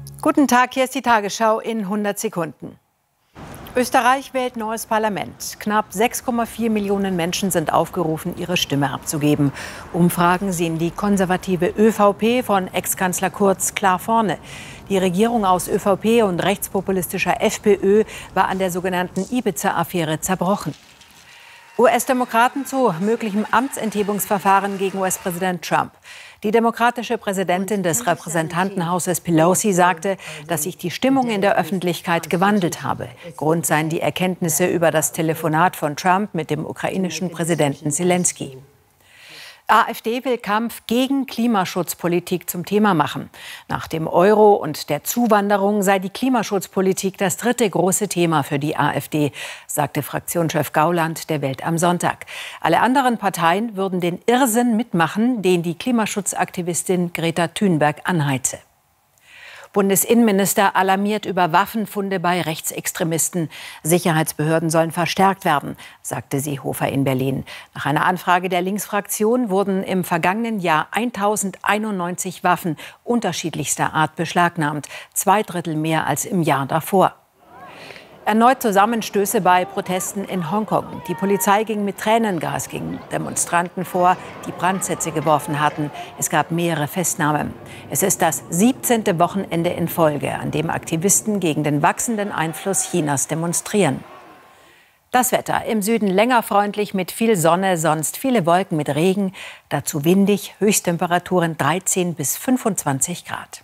Guten Tag, hier ist die Tagesschau in 100 Sekunden. Österreich wählt neues Parlament. Knapp 6,4 Millionen Menschen sind aufgerufen, ihre Stimme abzugeben. Umfragen sehen die konservative ÖVP von Ex-Kanzler Kurz klar vorne. Die Regierung aus ÖVP und rechtspopulistischer FPÖ war an der sogenannten Ibiza-Affäre zerbrochen. US-Demokraten zu möglichem Amtsenthebungsverfahren gegen US-Präsident Trump. Die demokratische Präsidentin des Repräsentantenhauses Pelosi sagte, dass sich die Stimmung in der Öffentlichkeit gewandelt habe. Grund seien die Erkenntnisse über das Telefonat von Trump mit dem ukrainischen Präsidenten Selenskyj. AfD will Kampf gegen Klimaschutzpolitik zum Thema machen. Nach dem Euro und der Zuwanderung sei die Klimaschutzpolitik das dritte große Thema für die AfD, sagte Fraktionschef Gauland der Welt am Sonntag. Alle anderen Parteien würden den Irrsinn mitmachen, den die Klimaschutzaktivistin Greta Thunberg anheize. Bundesinnenminister alarmiert über Waffenfunde bei Rechtsextremisten. Sicherheitsbehörden sollen verstärkt werden, sagte Seehofer in Berlin. Nach einer Anfrage der Linksfraktion wurden im vergangenen Jahr 1091 Waffen unterschiedlichster Art beschlagnahmt, 2/3 mehr als im Jahr davor. Erneut Zusammenstöße bei Protesten in Hongkong. Die Polizei ging mit Tränengas gegen Demonstranten vor, die Brandsätze geworfen hatten. Es gab mehrere Festnahmen. Es ist das 17. Wochenende in Folge, an dem Aktivisten gegen den wachsenden Einfluss Chinas demonstrieren. Das Wetter: im Süden länger freundlich mit viel Sonne, sonst viele Wolken mit Regen. Dazu windig, Höchsttemperaturen 13 bis 25 Grad.